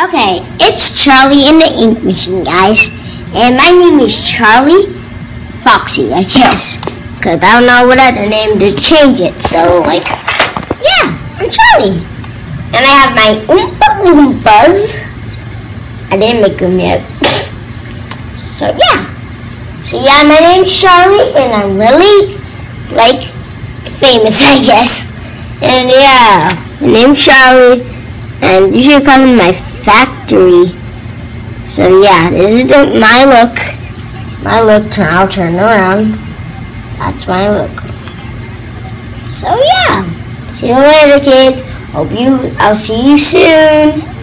Okay, it's Charlie in the Ink Machine, guys. And my name is Charlie Foxy, I guess. Because I don't know what other name to change it. So, yeah, I'm Charlie. And I have my Oompa Loompas. I didn't make them yet. So, yeah. So, yeah, my name's Charlie, and I'm really, famous, I guess. And, yeah, my name's Charlie. And you should come in my factory. So yeah, this is my look. My look, I'll turn around. That's my look. So yeah, see you later, kids. I'll see you soon.